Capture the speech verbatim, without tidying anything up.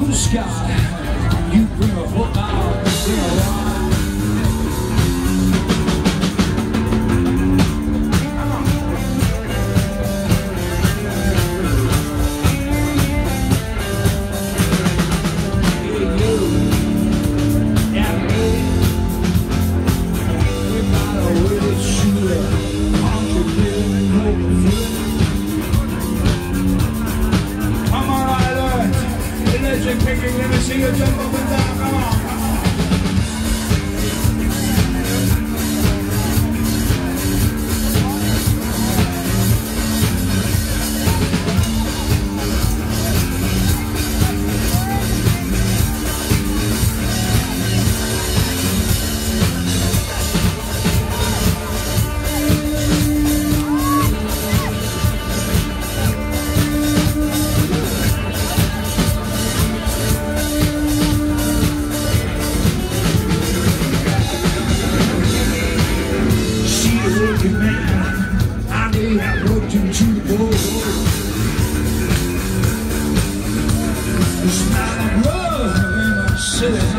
blue sky. You bring a hook out, bring a ride. Let me see you jump up and down, come on. I knew I looked into the world. The smell of love in my city.